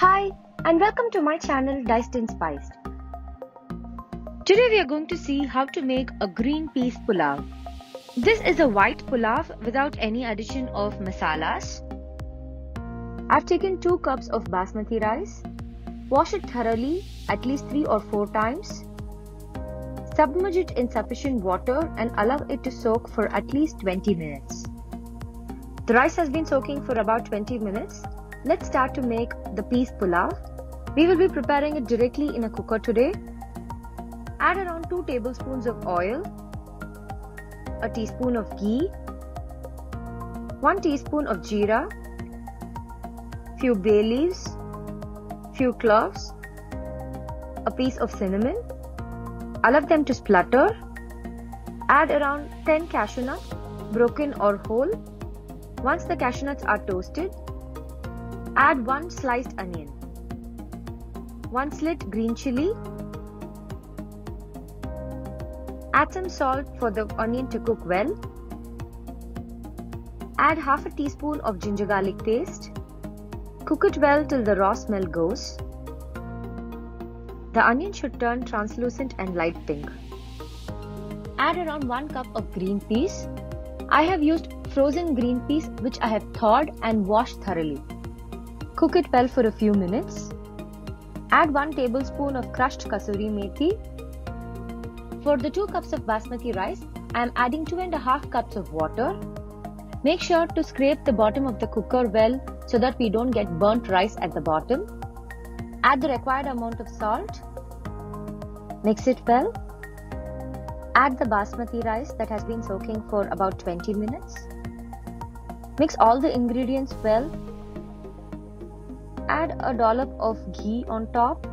Hi and welcome to my channel Diced and Spiced. Today we are going to see how to make a green peas pulav. This is a white pulav without any addition of masalas. I've taken 2 cups of basmati rice. Wash it thoroughly at least 3 or 4 times. Submerge it in sufficient water and allow it to soak for at least 20 minutes. The rice has been soaking for about 20 minutes. Let's start to make the peas pulav. We will be preparing it directly in a cooker today. Add around 2 tablespoons of oil, a teaspoon of ghee, 1 teaspoon of jeera, few bay leaves, few cloves, a piece of cinnamon. Allow them to splutter. Add around 10 cashew nuts, broken or whole. Once the cashew nuts are toasted, add 1 sliced onion, 1 slit green chili. Add some salt for the onion to cook well. Add half a teaspoon of ginger garlic paste. Cook it well till the raw smell goes. The onion should turn translucent and light pink. Add around 1 cup of green peas. I have used frozen green peas which I have thawed and washed thoroughly. Cook it well for a few minutes. Add 1 tablespoon of crushed kasuri methi. For the 2 cups of basmati rice, I am adding 2.5 cups of water. Make sure to scrape the bottom of the cooker well so that we don't get burnt rice at the bottom. Add the required amount of salt. Mix it well. Add the basmati rice that has been soaking for about 20 minutes. Mix all the ingredients well. Add a dollop of ghee on top.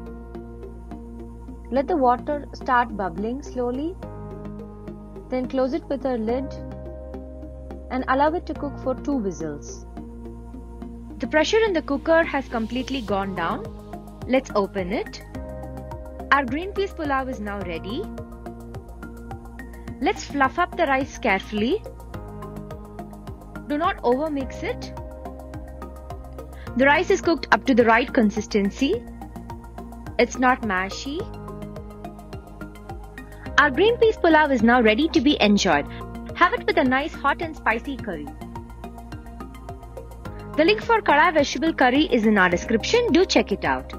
Let the water start bubbling slowly. Then close it with a lid and allow it to cook for 2 whistles. The pressure in the cooker has completely gone down. Let's open it. Our green peas pulav is now ready. Let's fluff up the rice carefully. Do not over mix it. The rice is cooked up to the right consistency. It's not mashy. Our green peas pulav is now ready to be enjoyed. Have it with a nice hot and spicy curry. The link for Kadai vegetable curry is in our description. Do check it out.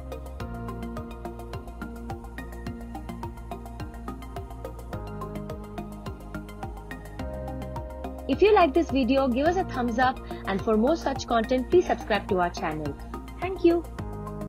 If you like this video, give us a thumbs up, and for more such content, please subscribe to our channel. Thank you.